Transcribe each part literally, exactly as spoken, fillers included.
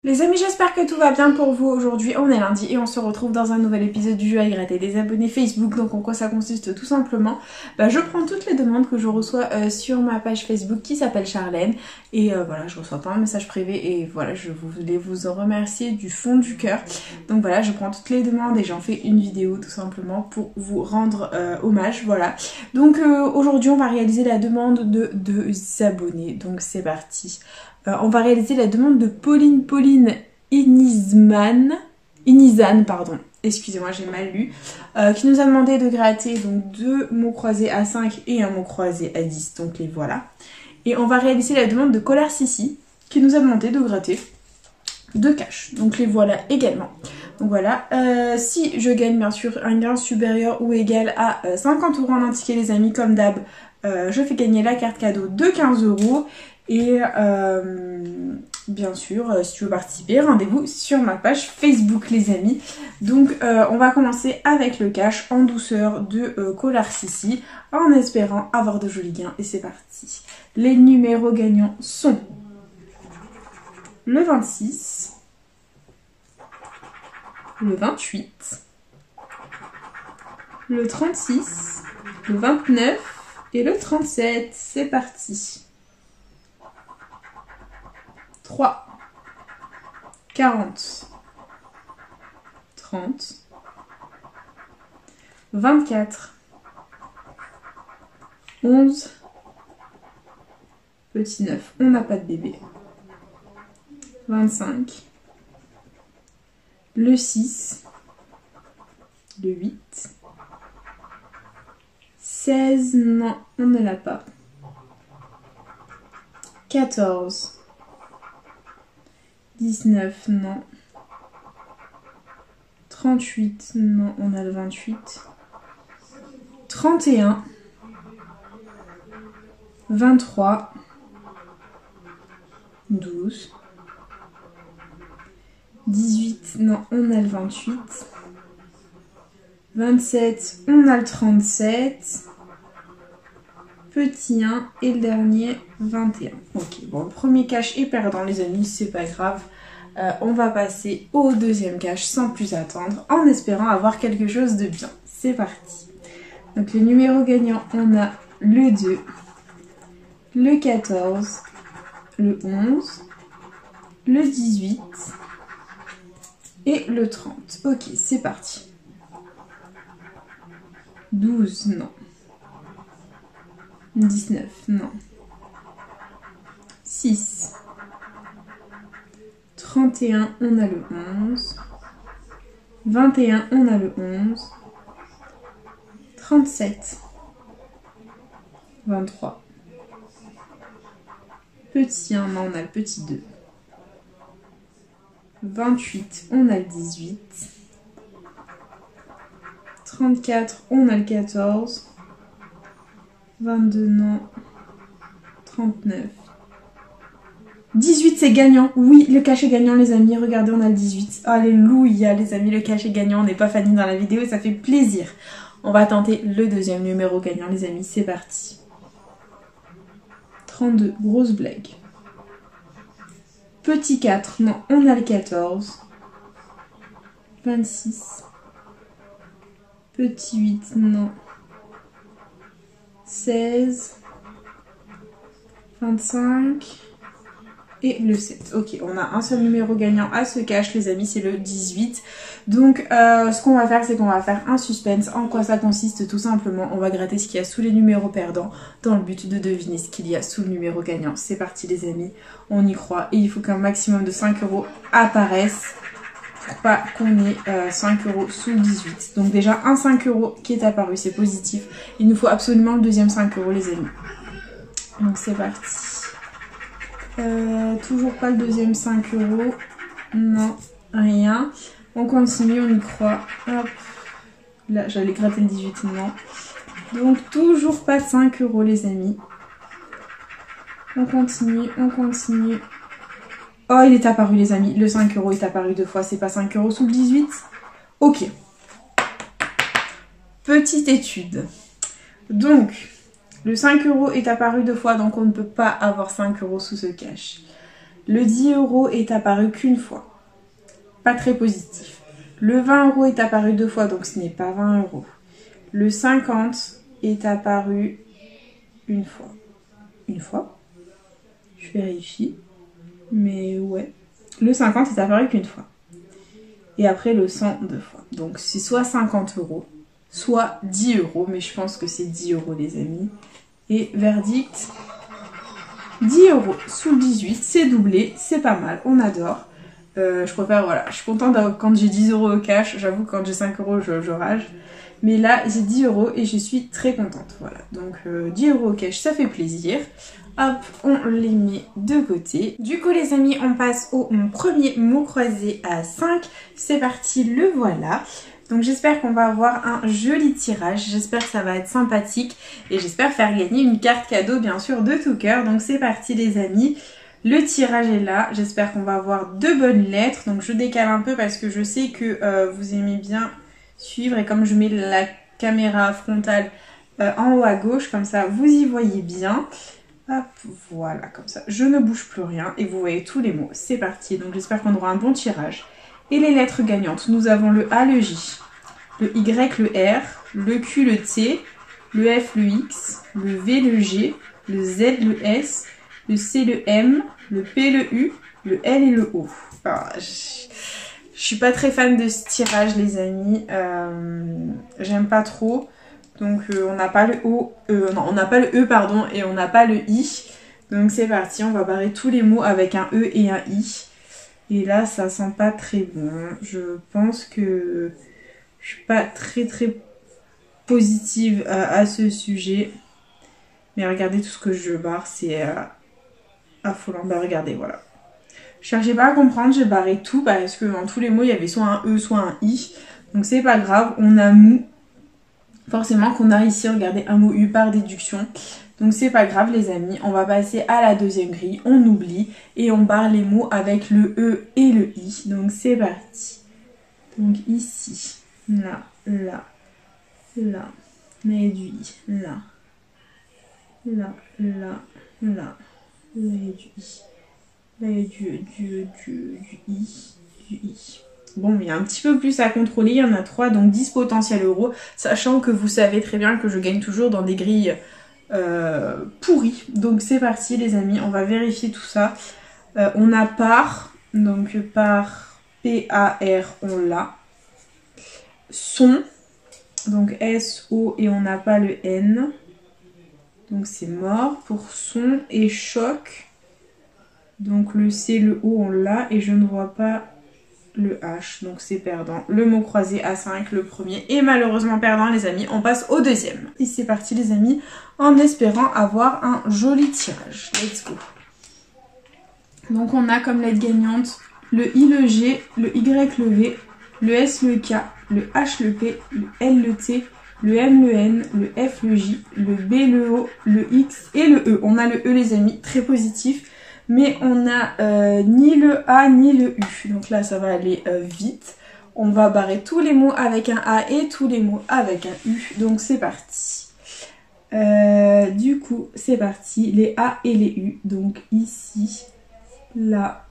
Les amis, j'espère que tout va bien pour vous. Aujourd'hui on est lundi et on se retrouve dans un nouvel épisode du jeu à gratter des abonnés Facebook. Donc en quoi ça consiste? Tout simplement, bah, je prends toutes les demandes que je reçois euh, sur ma page Facebook qui s'appelle Charlène. Et euh, voilà, je reçois pas un message privé et voilà, je voulais vous en remercier du fond du cœur. Donc voilà, je prends toutes les demandes et j'en fais une vidéo tout simplement pour vous rendre euh, hommage. Voilà. Donc euh, aujourd'hui on va réaliser la demande de deux abonnés. Donc c'est parti. Euh, on va réaliser la demande de Pauline Pauline Inizman, Inizan, pardon, excusez-moi j'ai mal lu, euh, qui nous a demandé de gratter donc deux mots croisés à cinq et un mot croisé à dix, donc les voilà. Et on va réaliser la demande de Colère Sissi, qui nous a demandé de gratter deux caches, donc les voilà également. Donc voilà, euh, si je gagne bien sûr un gain supérieur ou égal à euh, cinquante euros en ticket les amis, comme d'hab, euh, je fais gagner la carte cadeau de quinze euros. Et euh, bien sûr, euh, si tu veux participer, rendez-vous sur ma page Facebook les amis. Donc euh, on va commencer avec le cash en douceur de euh, Colère Sissi, en espérant avoir de jolis gains. Et c'est parti. Les numéros gagnants sont le vingt-six, le vingt-huit, le trente-six, le vingt-neuf et le trente-sept. C'est parti. trois, quarante, trente, vingt-quatre, onze, petit neuf, on n'a pas de bébé, vingt-cinq, le six, le huit, seize, non, on ne l'a pas, quatorze, dix-neuf, non. trente-huit, non, on a le vingt-huit. trente et un. vingt-trois. douze. dix-huit, non, on a le vingt-huit. vingt-sept, on a le trente-sept. Petit un et le dernier vingt et un. Ok, bon, le premier cache est perdant les amis, c'est pas grave. Euh, on va passer au deuxième cache sans plus attendre, en espérant avoir quelque chose de bien. C'est parti. Donc les numéros gagnants, on a le deux, le quatorze, le onze, le dix-huit et le trente. Ok, c'est parti. douze, non. dix-neuf, non. six. trente et un, on a le onze. vingt et un, on a le onze. trente-sept. vingt-trois. Petit un, non, on a le petit deux. vingt-huit, on a le dix-huit. trente-quatre, on a le quatorze. vingt-deux, non. trente-neuf. dix-huit, c'est gagnant. Oui, le cash est gagnant, les amis. Regardez, on a le dix-huit. Alléluia, les amis, le cash est gagnant. On n'est pas Fanny dans la vidéo et ça fait plaisir. On va tenter le deuxième numéro gagnant, les amis. C'est parti. trente-deux, grosse blague. Petit quatre, non, on a le quatorze. vingt-six. Petit huit, non. seize. vingt-cinq. Et le sept. Ok, on a un seul numéro gagnant à ce cache, les amis, c'est le dix-huit. Donc, euh, ce qu'on va faire, c'est qu'on va faire un suspense. En quoi ça consiste? Tout simplement, on va gratter ce qu'il y a sous les numéros perdants dans le but de deviner ce qu'il y a sous le numéro gagnant. C'est parti, les amis, on y croit. Et il faut qu'un maximum de cinq euros apparaisse pour pas qu'on ait euh, cinq euros sous le dix-huit. Donc déjà, un cinq euros qui est apparu, c'est positif. Il nous faut absolument le deuxième cinq euros, les amis. Donc, c'est parti. Euh, toujours pas le deuxième cinq euros. Non, rien. On continue, on y croit. Hop. Là, j'allais gratter le dix-huit, non. Donc, toujours pas de cinq euros, les amis. On continue, on continue. Oh, il est apparu, les amis. Le cinq euros est apparu deux fois. C'est pas cinq euros sous le dix-huit? Ok. Petite étude. Donc... le cinq euros est apparu deux fois, donc on ne peut pas avoir cinq euros sous ce cash. Le dix euros est apparu qu'une fois. Pas très positif. Le vingt euros est apparu deux fois, donc ce n'est pas vingt euros. Le cinquante est apparu une fois. Une fois. Je vérifie. Mais ouais. Le cinquante est apparu qu'une fois. Et après le cent deux fois. Donc c'est soit cinquante euros, soit dix euros. Mais je pense que c'est dix euros les amis. Et verdict, dix euros sous le dix-huit. C'est doublé, c'est pas mal, on adore. Euh, je préfère, voilà, je suis contente quand j'ai dix euros au cash. J'avoue quand j'ai cinq euros je, je rage. Mais là j'ai dix euros et je suis très contente. Voilà, donc euh, dix euros au cash ça fait plaisir. Hop, on les met de côté. Du coup les amis, on passe au mon premier mot croisé à cinq. C'est parti, le voilà. Donc j'espère qu'on va avoir un joli tirage. J'espère que ça va être sympathique. Et j'espère faire gagner une carte cadeau bien sûr de tout cœur. Donc c'est parti les amis. Le tirage est là. J'espère qu'on va avoir de bonnes lettres. Donc je décale un peu parce que je sais que euh, vous aimez bien suivre. Et comme je mets la caméra frontale euh, en haut à gauche, comme ça vous y voyez bien. Hop, voilà, comme ça. Je ne bouge plus rien et vous voyez tous les mots. C'est parti. Donc j'espère qu'on aura un bon tirage. Et les lettres gagnantes, nous avons le A, le J, le Y, le R, le Q, le T, le F, le X, le V, le G, le Z, le S, le C, le M, le P, le U, le L et le O. Alors, je... je suis pas très fan de ce tirage les amis. Euh... J'aime pas trop. Donc euh, on n'a pas le O, euh, non on n'a pas le E pardon et on n'a pas le I. Donc c'est parti, on va barrer tous les mots avec un E et un I. Et là ça sent pas très bon. Je pense que je suis pas très très positive à, à ce sujet. Mais regardez tout ce que je barre, c'est euh, affolant. Bah regardez, voilà. Je cherchais pas à comprendre, j'ai barré tout parce que dans tous les mots il y avait soit un E soit un I. Donc c'est pas grave, on a mou. Forcément qu'on a ici, regardez, un mot U par déduction. Donc c'est pas grave les amis, on va passer à la deuxième grille, on oublie et on barre les mots avec le E et le I. Donc c'est parti. Donc ici, là, là, là, mais du I, là, là, là, là, là et du I, là et du, du, du, du I, du I. Bon, il y a un petit peu plus à contrôler, il y en a trois, donc dix potentiels euros, sachant que vous savez très bien que je gagne toujours dans des grilles euh, pourries. Donc c'est parti les amis, on va vérifier tout ça. Euh, on a par, donc par P A R, on l'a. Son, donc S O et on n'a pas le N. Donc c'est mort pour son et choc. Donc le C, le O, on l'a et je ne vois pas le H, donc c'est perdant. Le mot croisé à cinq, le premier, est malheureusement perdant les amis. On passe au deuxième. Et c'est parti les amis, en espérant avoir un joli tirage. Let's go. Donc on a comme lettre gagnante le I, le G, le Y, le V, le S, le K, le H, le P, le L, le T, le M, le N, le F, le J, le B, le O, le X et le E. On a le E les amis, très positif. Mais on n'a euh, ni le A ni le U. Donc là ça va aller euh, vite. On va barrer tous les mots avec un A et tous les mots avec un U. Donc c'est parti. Euh, du coup c'est parti. Les A et les U. Donc ici, là,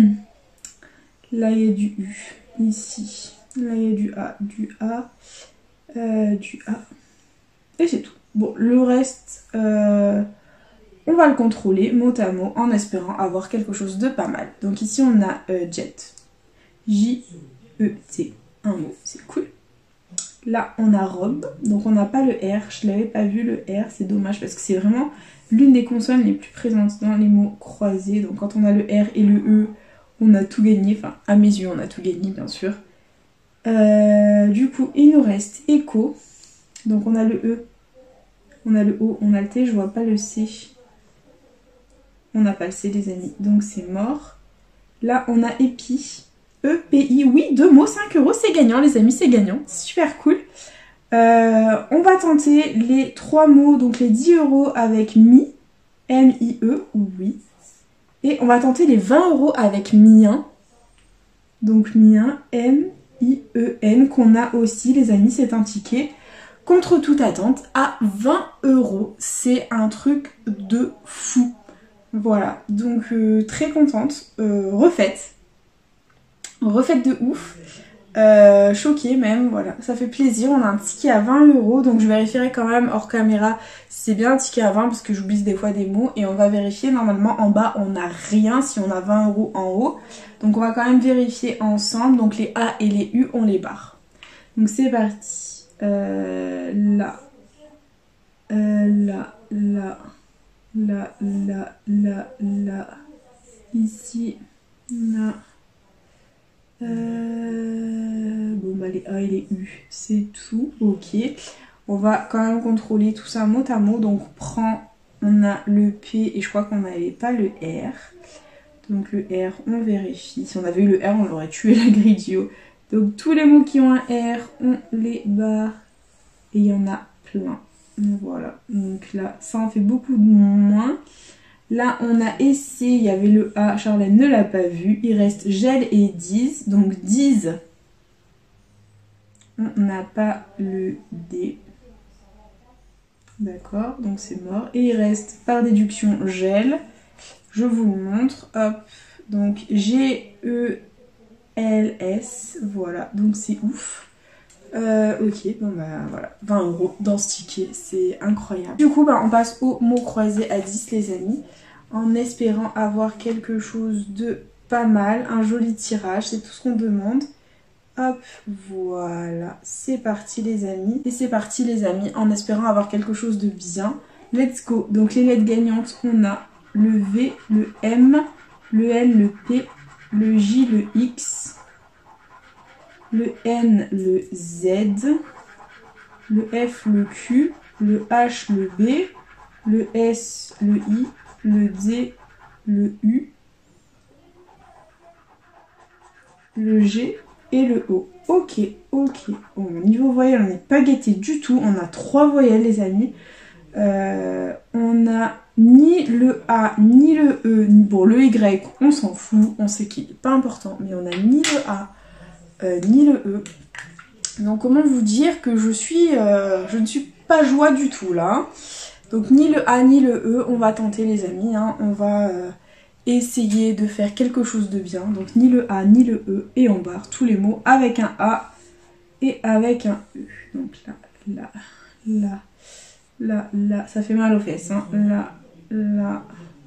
là il y a du U. Ici, là il y a du A, du A, euh, du A. Et c'est tout. Bon, le reste... Euh, on va le contrôler mot à mot en espérant avoir quelque chose de pas mal. Donc ici on a euh, jet. J E T. Un mot, c'est cool. Là on a robe. Donc on n'a pas le R. Je l'avais pas vu le R. C'est dommage parce que c'est vraiment l'une des consonnes les plus présentes dans les mots croisés. Donc quand on a le R et le E, on a tout gagné. Enfin à mes yeux on a tout gagné bien sûr. Euh, du coup il nous reste écho. Donc on a le E. On a le O. On a le T. Je vois pas le C. On n'a pas le C les amis, donc c'est mort. Là on a épi, E P I, oui deux mots, cinq euros, c'est gagnant les amis, c'est gagnant, super cool. Euh, on va tenter les trois mots, donc les dix euros avec mi, M I E, oui. Et on va tenter les vingt euros avec mien, donc mien, M I E N, qu'on a aussi les amis, c'est un ticket. Contre toute attente, à vingt euros, c'est un truc de fou. Voilà, donc euh, très contente, euh, refaite, refaite de ouf, euh, choquée même, voilà, ça fait plaisir. On a un ticket à vingt euros, donc je vérifierai quand même hors caméra si c'est bien un ticket à vingt parce que j'oublie des fois des mots, et on va vérifier. Normalement en bas on n'a rien si on a vingt euros en haut, donc on va quand même vérifier ensemble. Donc les A et les U on les barre, donc c'est parti. euh, là, euh, là, là, là, là, là, là, ici, là. Euh... Bon bah les A et les U, c'est tout, ok. On va quand même contrôler tout ça mot à mot. Donc on prend, on a le P et je crois qu'on n'avait pas le R. Donc le R, on vérifie. Si on avait eu le R, on aurait tué la grille du haut. Donc tous les mots qui ont un R, on les barre. Et il y en a plein. Voilà, donc là, ça en fait beaucoup de moins. Là, on a essayé, il y avait le A, Charlène ne l'a pas vu. Il reste gel et dise. Donc dise, on n'a pas le D. D'accord, donc c'est mort. Et il reste par déduction gel. Je vous le montre. Hop, donc G E L S. Voilà, donc c'est ouf. Euh, ok, bon bah voilà, vingt euros dans ce ticket, c'est incroyable. Du coup, bah, on passe au mot croisé à dix, les amis, en espérant avoir quelque chose de pas mal, un joli tirage, c'est tout ce qu'on demande. Hop, voilà, c'est parti les amis. Et c'est parti les amis, en espérant avoir quelque chose de bien. Let's go. Donc les lettres gagnantes, on a le V, le M, le L, le P, le J, le X, le N, le Z, le F, le Q, le H, le B, le S, le I, le D, le U, le G et le O. Ok, ok. Bon, niveau voyelle, on n'est pas gâté du tout. On a trois voyelles, les amis. Euh, on a ni le A, ni le E. Ni... Bon, le Y, on s'en fout. On sait qu'il n'est pas important. Mais on a ni le A, euh, ni le E. Donc, comment vous dire que je suis... Euh, je ne suis pas joie du tout, là. Donc, ni le A, ni le E. On va tenter, les amis. Hein. On va... Euh, essayer de faire quelque chose de bien. Donc ni le A ni le E, et on barre tous les mots avec un A et avec un E. Donc là, là, là, là, là, ça fait mal aux fesses. Hein. Là, là,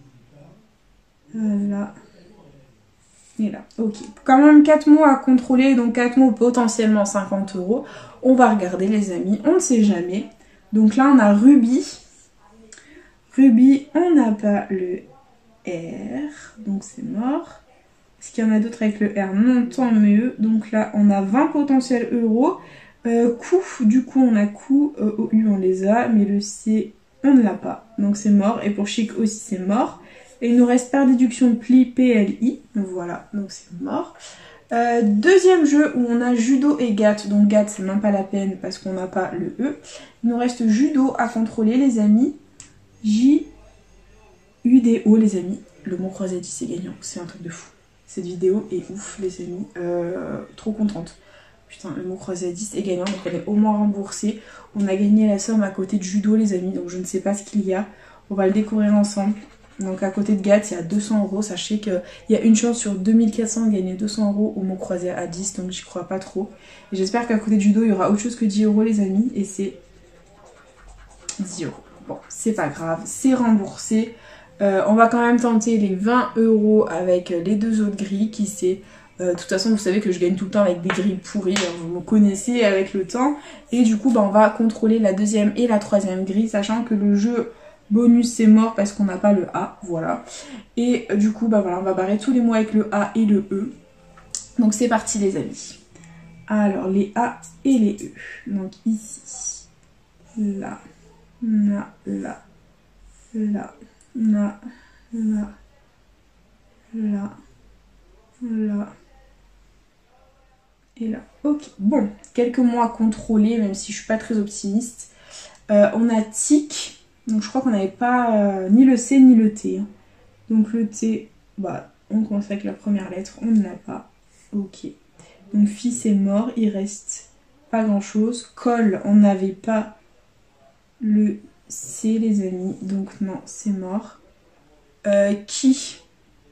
là, et là. Ok. Quand même quatre mots à contrôler, donc quatre mots potentiellement cinquante euros. On va regarder les amis, on ne sait jamais. Donc là on a Ruby. Ruby, on n'a pas le R, donc c'est mort. Est-ce qu'il y en a d'autres avec le R? Non, tant mieux. Donc là, on a vingt potentiels euros. Euh, coup, du coup, on a coup, euh, au U, on les a, mais le C, on ne l'a pas. Donc c'est mort. Et pour chic aussi, c'est mort. Et il nous reste par déduction pli, P L I. Voilà, donc c'est mort. Euh, deuxième jeu où on a judo et gatte. Donc gatte, c'est même pas la peine parce qu'on n'a pas le E. Il nous reste judo à contrôler, les amis. J U D O, les amis, le mot croisé dit c'est gagnant, c'est un truc de fou. Cette vidéo est ouf, les amis, euh, trop contente. Putain, le mot croisé à dix est gagnant, donc on est au moins remboursé. On a gagné la somme à côté de judo, les amis, donc je ne sais pas ce qu'il y a. On va le découvrir ensemble. Donc à côté de Gatt, il y a deux cents euros. Sachez qu'il y a une chance sur deux mille quatre cents de gagner deux cents euros au mot croisé à dix, donc j'y crois pas trop. Et j'espère qu'à côté de judo, il y aura autre chose que dix euros, les amis, et c'est dix euros. Bon, c'est pas grave, c'est remboursé. Euh, on va quand même tenter les vingt euros avec les deux autres grilles, qui sait. Euh, de toute façon, vous savez que je gagne tout le temps avec des grilles pourries, hein, vous me connaissez avec le temps. Et du coup, bah, on va contrôler la deuxième et la troisième grille, sachant que le jeu bonus c'est mort parce qu'on n'a pas le A, voilà. Et euh, du coup, bah voilà, on va barrer tous les mots avec le A et le E. Donc c'est parti les amis. Alors les A et les E. Donc ici, là, là, là, là. Là, là, là, là, et là. Ok, bon, quelques mots à contrôler, même si je suis pas très optimiste. Euh, on a tic, donc je crois qu'on n'avait pas euh, ni le C ni le T. Hein. Donc le T, bah, on commence avec la première lettre, on ne l'a pas. Ok, donc fille c'est mort, il reste pas grand chose. Col, on n'avait pas le C les amis, donc non, c'est mort. euh, qui...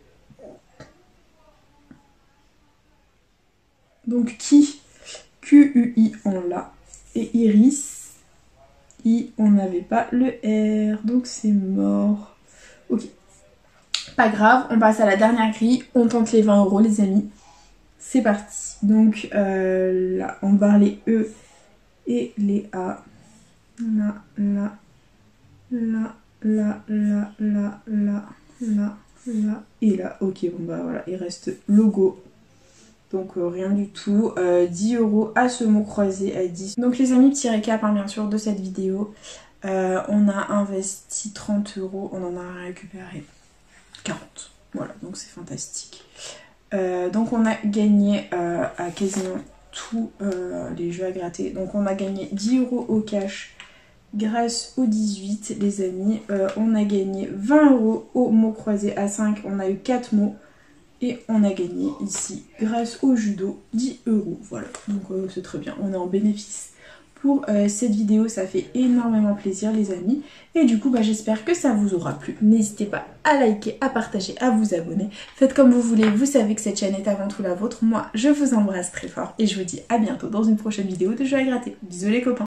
Donc qui, Q U I on l'a. Et Iris, I on n'avait pas le R. Donc c'est mort. Ok. Pas grave, on passe à la dernière grille. On tente les vingt euros les amis. C'est parti. Donc euh, là, on barre les E et les A. Là, là, là, là, là, là, là, là, là et là. Ok, bon bah voilà, il reste logo. Donc euh, rien du tout. Euh, dix euros à ce mot croisé à dix. Donc les amis, petit récap hein, bien sûr de cette vidéo. Euh, on a investi trente euros, on en a récupéré quarante. Voilà, donc c'est fantastique. Euh, donc on a gagné euh, à quasiment tous euh, les jeux à gratter. Donc on a gagné dix euros au cash grâce au dix-huit les amis. Euh, on a gagné vingt euros au mot croisé à cinq. On a eu quatre mots. Et on a gagné ici grâce au judo dix euros. Voilà, donc euh, c'est très bien. On est en bénéfice pour euh, cette vidéo. Ça fait énormément plaisir les amis. Et du coup bah, j'espère que ça vous aura plu. N'hésitez pas à liker, à partager, à vous abonner. Faites comme vous voulez. Vous savez que cette chaîne est avant tout la vôtre. Moi je vous embrasse très fort. Et je vous dis à bientôt dans une prochaine vidéo de jeux à gratter. Bisous les copains.